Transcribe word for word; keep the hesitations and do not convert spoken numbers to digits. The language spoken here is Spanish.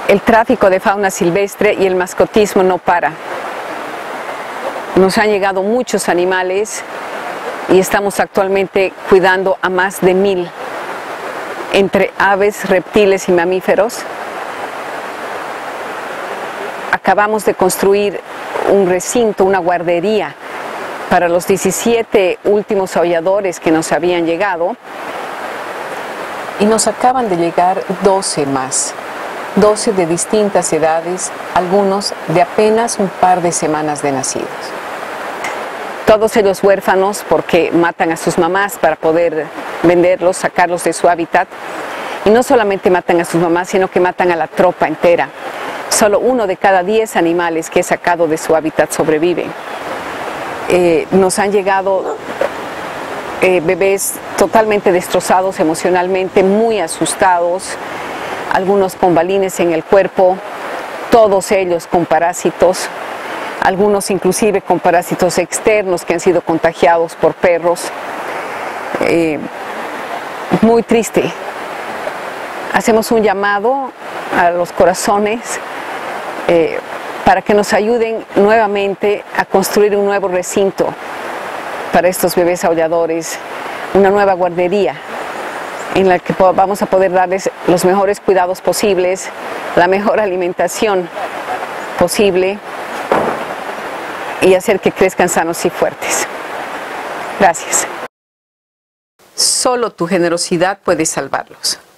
El tráfico de fauna silvestre y el mascotismo no para. Nos han llegado muchos animales y estamos actualmente cuidando a más de mil, entre aves, reptiles y mamíferos. Acabamos de construir un recinto, una guardería para los diecisiete últimos aulladores que nos habían llegado, y nos acaban de llegar doce más, doce de distintas edades, algunos de apenas un par de semanas de nacidos. Todos ellos huérfanos porque matan a sus mamás para poder venderlos, sacarlos de su hábitat. Y no solamente matan a sus mamás, sino que matan a la tropa entera. Solo uno de cada diez animales que es sacado de su hábitat sobrevive. Eh, nos han llegado eh, bebés totalmente destrozados emocionalmente, muy asustados, algunos con balines en el cuerpo, todos ellos con parásitos, algunos inclusive con parásitos externos que han sido contagiados por perros. Eh, muy triste. Hacemos un llamado a los corazones eh, para que nos ayuden nuevamente a construir un nuevo recinto para estos bebés aulladores, una nueva guardería en la que vamos a poder darles los mejores cuidados posibles, la mejor alimentación posible y hacer que crezcan sanos y fuertes. Gracias. Solo tu generosidad puede salvarlos.